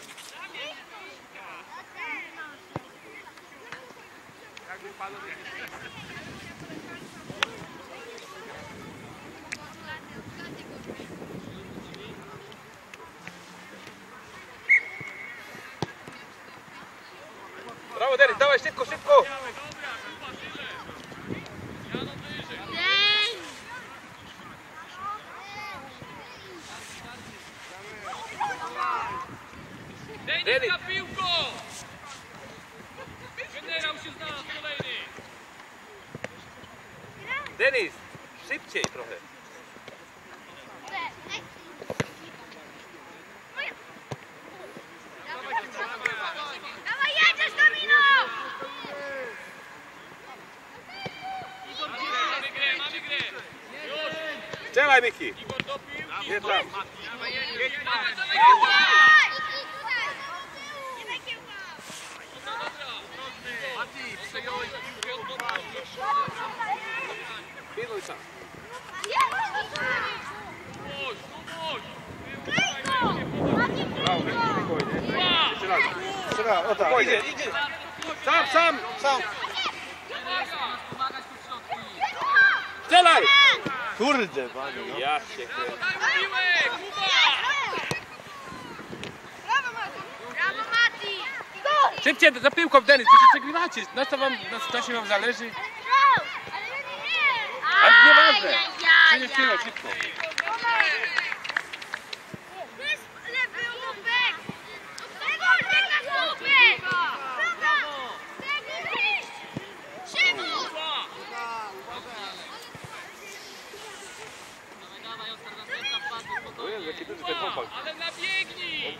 Brawo Denis, dawaj szybko, szybko! Denis na piłko! Generał się znalazł kolejny! Denis, szybciej trochę. Dawaj, jedziesz, Domino! Mamy grę, mamy grę! Już! Strzelaj, Miki! Igor do piłki! Nie tam. Pilnuj tam. Brawo, spokojnie. Jeszcze raz. Jeszcze raz, o tak. Idzie, idzie. Sam. Strzelaj! Kurde, panie, no. Ja się kręcę. Brawo, Mati! Szybciej za piłką, Denis, wy się przegrywacie. Na co wam, na czasie wam zależy? Ale nieważne. Przynieś szybko. Lewy łupek! Lewy na słupek! Szymon! O Jezu, jaki duży ten chłopak. Ale nabiegnij!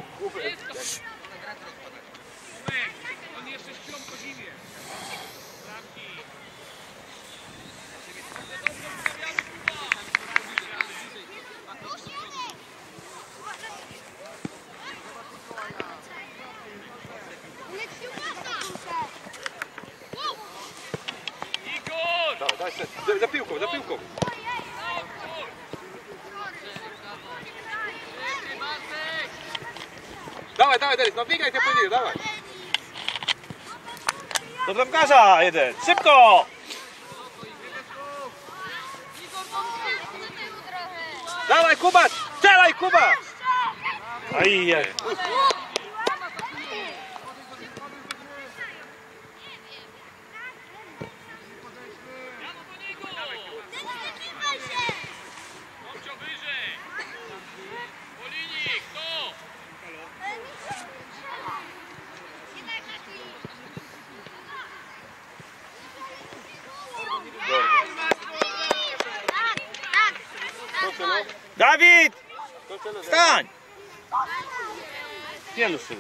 On jeszcze śpią po zimie. Bramki. Igor! Dawaj, za piłką, za piłką. Dawaj, Denis, no biegaj te później, dawaj. Do bramkarza jeden, szybko! Dawaj, Kuba! Strzelaj, Kuba! Aj. Chodź wyżej! Po linii, kto? Dawid! Wstań! Pieluszy.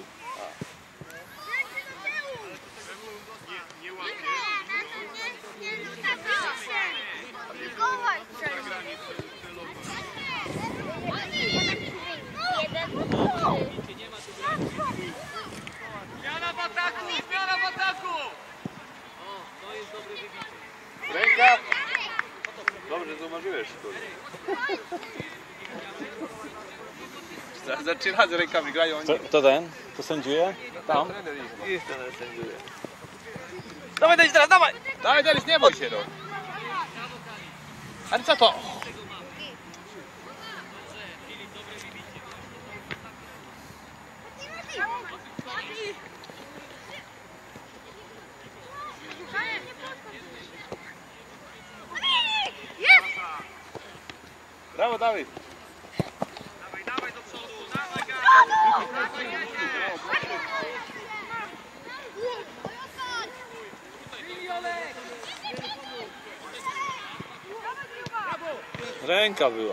Zmiana w ataku! Zmiana w ataku! Ręka! Dobrze, zauważyłeś. Za 3 razy rękami grają oni. To ten? To sędziuje? Tam? Trener ich sędziuje. Dawaj, Denis, teraz, dawaj! Dawaj, Denis, nie bój się, no. Ale co to? Brawo, Dawid. Dawaj do przodu! Dawaj, Ręka była.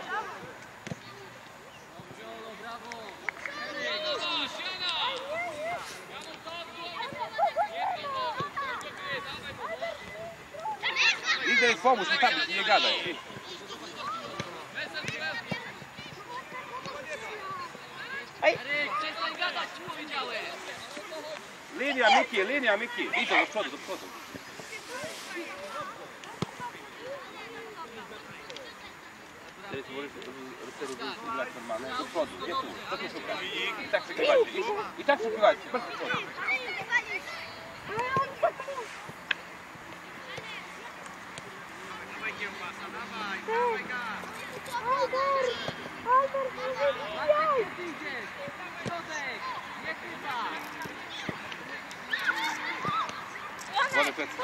Idę pomóż, nie tam, nie gadaj. Przestań gadać, powiedziałem! Linia, Miki. Idę do przodu, do przodu. Teraz możesz grać normalnie, do przodu, nie tu, do tu szukać. I tak przegrywacie, i tak przegrywacie, bez przodu. Dawaj kiełbasa, dawaj, dawaj gaz. Wolę plecy.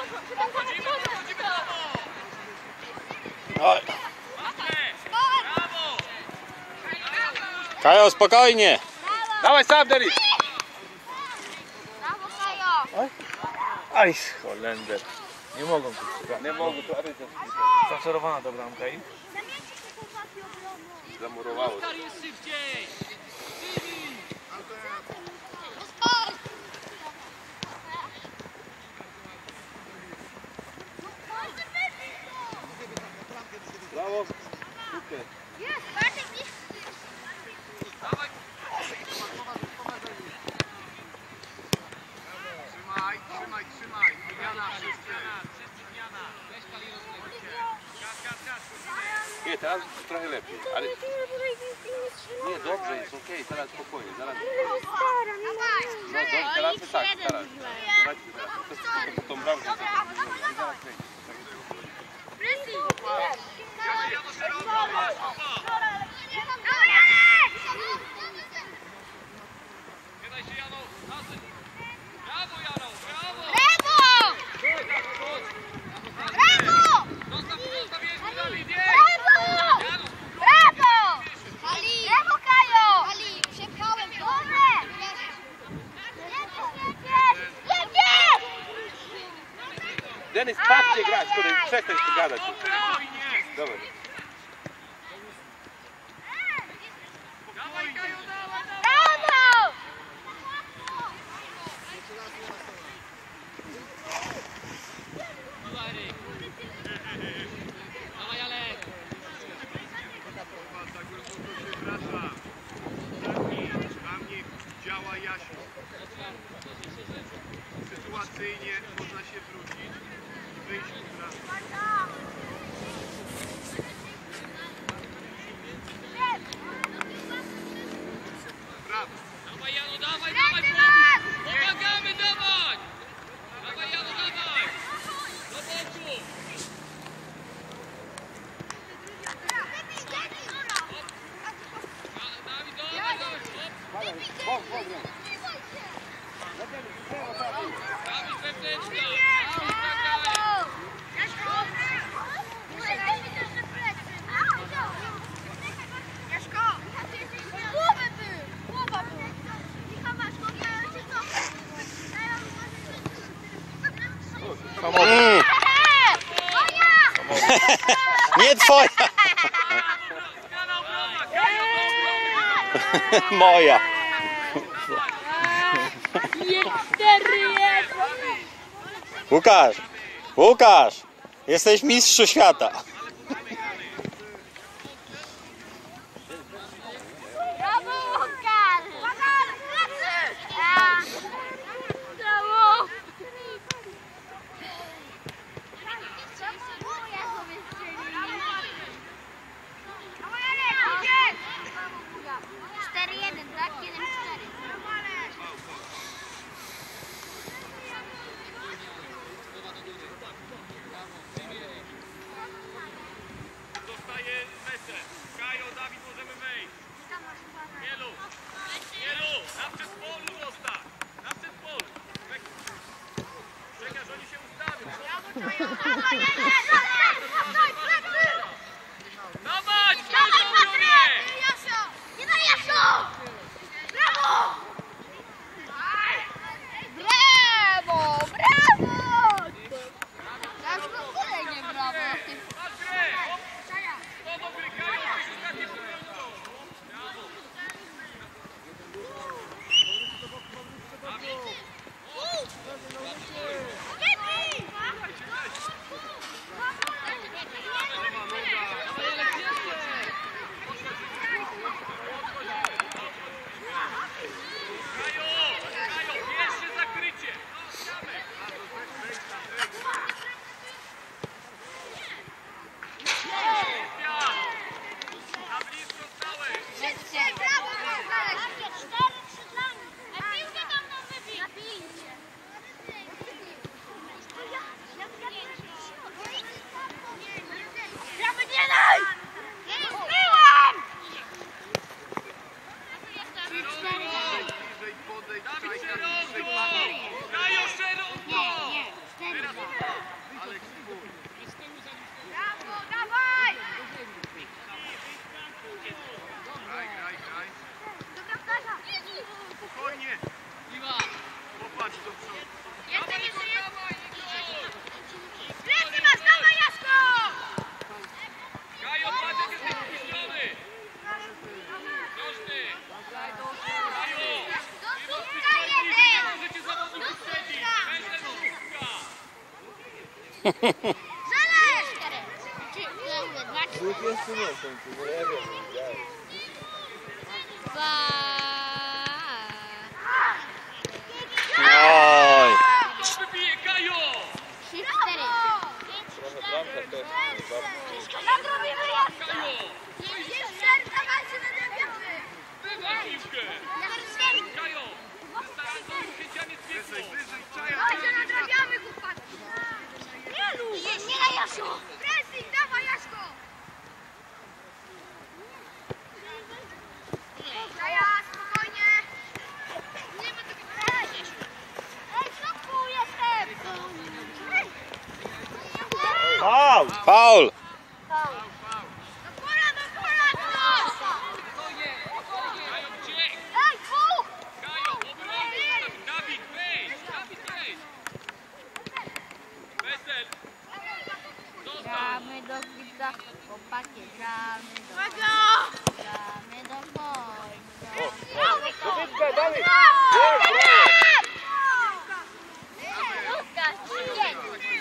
Oj. Brawo! Kajo, spokojnie. Dawaj sam, Denis! Brawo, Kajo! Aj, Holender. Nie mogą tu przygrać. Nie mogę, to Arycja Zaczarowana ta bramka i... zamurowało. Oskar jest szybciej! Brawo, super. Jest, Bartek, nie... Dawaj! Trzymaj, trzymaj, trzymaj! Zmiana, wszyscy zmiana! Weź pali rozlejcie! Gaz! Nie, teraz trochę lepiej, ale... Nie, dobrze jest, okej, teraz spokojnie, zaraz... No dobrze, teraz tak, teraz. Zobaczcie teraz, to tą bramkę. Zaraz wejdzie. Jano szeroko! Nie daj się Jano! Brawo Jano! Brawo! Zostaw jest Dawid, jedź! Jano! Brawo, Kajo! Ali, przepchałem to. Jedziesz! Denis, patrzcie grać, który przestań tu gadać. Dobra. Dawaj Kaju, dawaj! Brawo! Dawaj Alek! Dla mnie działa jaśno. Sytuacyjnie można się wrócić, wyjść z razu. Brawo. Dawaj Jano, dawaj, pomóż! Pomagamy, dawaj! Dawaj Jano, dawaj! Do boku! Dawid, dawaj! Dawid, wewnętrzna! Mm. Nie twoja. Zmiana obrona! Kaju, Moja. Łukasz. Łukasz. Jesteś mistrzu świata. Brawo, Oskar! Brawo! Cztery, jeden, tak? 1-4. Zostaje meczem. Kajo, Dawid, możemy wejść. Mielu! Mielu! Na przedpolu zostań! Na przedpolu! Czekaj, że oni się ustawią. Dawaj! Dawaj, Dawaj, Patryk! Nie daj Jasio! Brawo! Brawo! Brawo! Teraz w ogóle nie brawo. Patryk! To dobry Kajo, ty się takie wyglądą. Brawo! Lepiej! Kajo, szeroko! Brawo, dawaj! Graj. Dobra, Kasia. Spokojnie. Popatrz do przodu. Jestem jeszcze jeden. Plecy masz, dawaj Jasko! Kajo, patrz jak jesteś wpuszczony! Groźny! Kajo! Do słupka jeden! Możecie zawodnik wyprzedzić! Wężę do słupka! Zależ! Dwóch jeszcze nie są, bo ja wiem. Oj! Kto wybije? Kajo! Trochę bramka też. Nadrobimy Jasko! Kajo! Jeszcze dawajcie na debiaty! Wywal piłkę! Kajo! Wystarczą ukrycia niebieską! Wyżej, czaja. Chodźcie, nadrabiamy chłopaki! Nie na Jasko! Pressing, dawaj Jasko! Czaja, spokojnie! Nie ma takiego... Ej, w środku jestem! Faul! Faul! Do pola! Kajo, gdzie? Ej, dwóch! Kajo, obrony! Dawid, wejdź! Wesel! Zostaw! Gramy do końca, chłopaki, gramy do końca. Gramy do końca. Dobytka, Dawid! Łukasz, jedź.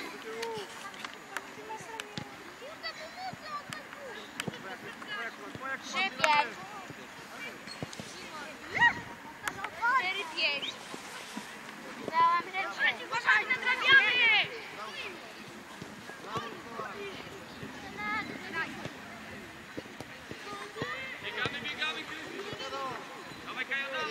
Trzy, pięć. 4-5. Dałam ręce. Uważaj, nadrabiamy! Biegamy! Dawaj Kajo, dawaj!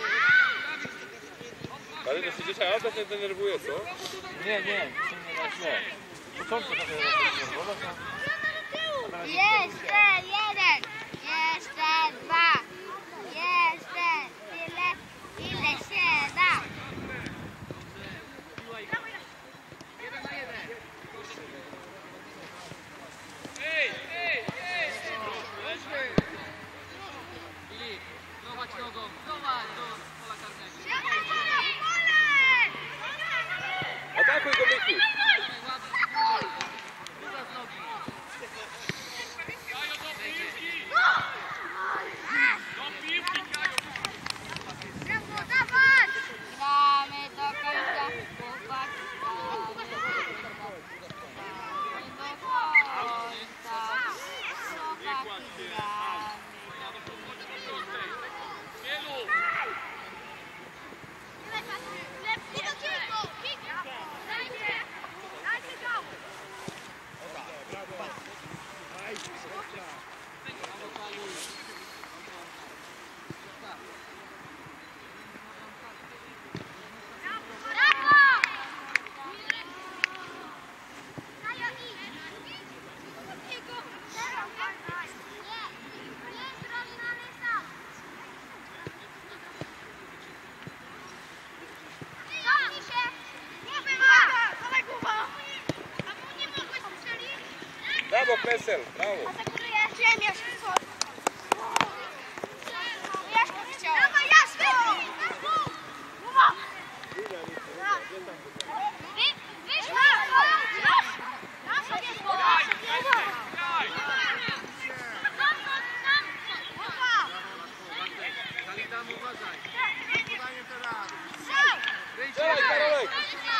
Ale to się dzisiaj auto się denerwuje, co? Nie, źle. Początku trochę nerwowo, Jeszcze jeden, jeszcze dwa, jeszcze tyle, ile się da. Ej! Prowadź nogą, prowadź do pola karnego. Siadaj, pole! Atakuj go, Miki! Kajo, do piłki! Do piłki, Kajo! Brawo, dawaj! Gramy do końca, chłopaki, gramy do końca. Chłopaki, gramy. Wielu! Brawo, Pesel, brawo! Dawaj, Jasko! Dalidam, uważaj. Podanie teraz. Dawaj, Karolek!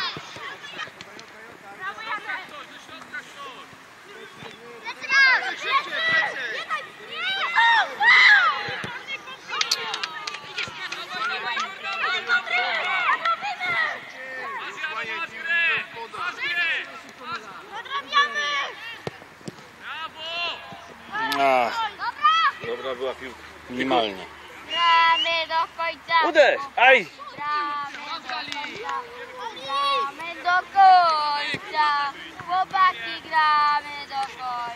Dobra była piłka. Minimalnie. Gramy do końca. Uderz! Aj! Gramy do końca. Chłopaki, gramy do końca.